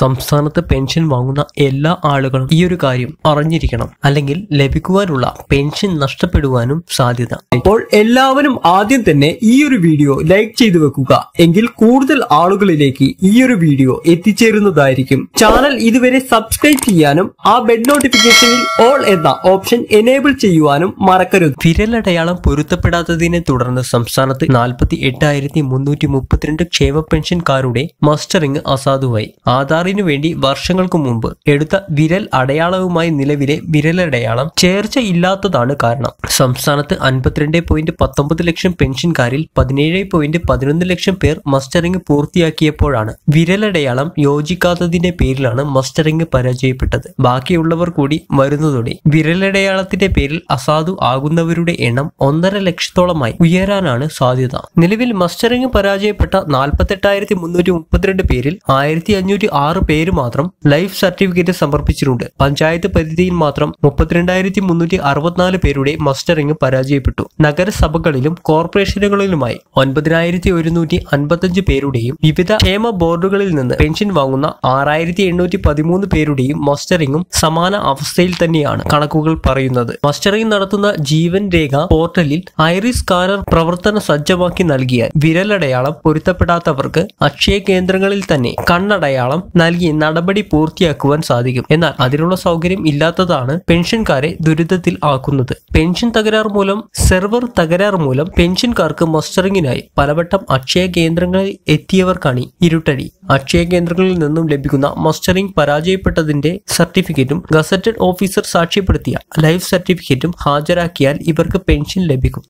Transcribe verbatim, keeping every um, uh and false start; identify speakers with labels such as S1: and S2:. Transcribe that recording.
S1: സംസ്ഥാനത്ത് പെൻഷൻ വാങ്ങുന്ന എല്ലാ ആളുകളും ഈ ഒരു കാര്യം അറിഞ്ഞിരിക്കണം, അല്ലെങ്കിൽ ലഭിക്കുവാനുള്ള പെൻഷൻ നഷ്ടപ്പെടുവാനും സാധ്യത.
S2: അപ്പോൾ എല്ലാവരും ആദ്യം തന്നെ ഈ ഒരു വീഡിയോ ലൈക്ക് ചെയ്തു വെക്കുക, എങ്കിൽ കൂടുതൽ ആളുകളിലേക്ക് ഈ ഒരു വീഡിയോ എത്തിച്ചേരുന്നതായിരിക്കും. ചാനൽ ഇതുവരെ സബ്സ്ക്രൈബ് ചെയ്യാനും ആ ബെൽ നോട്ടിഫിക്കേഷനിൽ ഓൾ എന്ന ഓപ്ഷൻ എനേബിൾ ചെയ്യുവാനും മറക്കരുത്.
S1: വിരലടയാളം പൊരുത്തപ്പെടാത്തതിനെ തുടർന്ന് സംസ്ഥാനത്ത് നാൽപ്പത്തി എട്ടായിരത്തി മുന്നൂറ്റി മുപ്പത്തിരണ്ട് ക്ഷേമ പെൻഷൻകാരുടെ മസ്റ്ററിംഗ് അസാധുവായി. ആധാറിനു വേണ്ടി വർഷങ്ങൾക്ക് മുമ്പ് എടുത്ത വിരൽ അടയാളവുമായി നിലവിലെ വിരലടയാളം ചേർച്ച ഇല്ലാത്തതാണ് കാരണം. സംസ്ഥാനത്ത് അൻപത്തിരണ്ട് പോയിന്റ് പത്തൊമ്പത് ലക്ഷം പെൻഷൻകാരിൽ പതിനേഴ് പോയിന്റ് പതിനൊന്ന് ലക്ഷം പേർ മസ്റ്ററിംഗ് പൂർത്തിയാക്കിയപ്പോഴാണ് വിരലടയാളം യോജിക്കാത്തതിന്റെ പേരിലാണ് മസ്റ്ററിംഗ് പരാജയപ്പെട്ടത്. ബാക്കിയുള്ളവർ കൂടി വരുന്നതോടെ വിരലടയാളത്തിന്റെ പേരിൽ അസാധു ആകുന്നവരുടെ എണ്ണം ഒന്നര ലക്ഷത്തോളമായി ഉയരാനാണ് സാധ്യത. നിലവിൽ മസ്റ്ററിംഗ് പരാജയപ്പെട്ട നാൽപ്പത്തെട്ടായിരത്തി മുന്നൂറ്റി മുപ്പത്തിരണ്ട് പേരിൽ ആയിരത്തി അഞ്ഞൂറ്റി ആറ് പേര് മാത്രം ലൈഫ് സർട്ടിഫിക്കറ്റ് സമർപ്പിച്ചിട്ടുണ്ട്. പഞ്ചായത്ത് പരിധിയിൽ മാത്രം മുപ്പത്തിരണ്ടായിരത്തി മുന്നൂറ്റി അറുപത്തിനാല് പേരുടെ മസ്റ്ററിംഗ് പരാജയപ്പെട്ടു. നഗരസഭകളിലും കോർപ്പറേഷനുകളിലുമായി ഒൻപതിനായിരത്തി ഒരുന്നൂറ്റി അൻപത്തഞ്ച് പേരുടെയും വിവിധ ക്ഷേമ ബോർഡുകളിൽ നിന്ന് പെൻഷൻ വാങ്ങുന്ന ആറായിരത്തി എണ്ണൂറ്റി പതിമൂന്ന് പേരുടെയും മസ്റ്ററിംഗും സമാന അവസ്ഥയിൽ തന്നെയാണ് കണക്കുകൾ പറയുന്നത്. മസ്റ്ററിംഗ് നടത്തുന്ന ജീവൻ രേഖ പോർട്ടലിൽ ഐറിസ് സ്കാനർ പ്രവർത്തന സജ്ജമാക്കി നൽകിയാൽ വിരലടയാളം പൊരുത്തപ്പെടാത്തവർക്ക് അക്ഷയ കേന്ദ്രങ്ങളിൽ തന്നെ കണ്ണടയാളം നൽകി നടപടി പൂർത്തിയാക്കുവാൻ സാധിക്കും. എന്നാൽ അതിനുള്ള സൗകര്യം ഇല്ലാത്തതാണ് പെൻഷൻകാരെ ദുരിതത്തിൽ ആക്കുന്നത്. പെൻഷൻ തകരാർ മൂലം സെർവർ തകരാർ മൂലം പെൻഷൻകാർക്ക് മസ്റ്ററിംഗിനായി പലവട്ടം അക്ഷയ കേന്ദ്രങ്ങളിൽ എത്തിയവർക്കാണ് ഇരുട്ടടി. അക്ഷയ കേന്ദ്രങ്ങളിൽ നിന്നും ലഭിക്കുന്ന മസ്റ്ററിംഗ് പരാജയപ്പെട്ടതിന്റെ സർട്ടിഫിക്കറ്റും ഗസറ്റഡ് ഓഫീസർ സാക്ഷ്യപ്പെടുത്തിയ ലൈഫ് സർട്ടിഫിക്കറ്റും ഹാജരാക്കിയാൽ ഇവർക്ക് പെൻഷൻ ലഭിക്കും.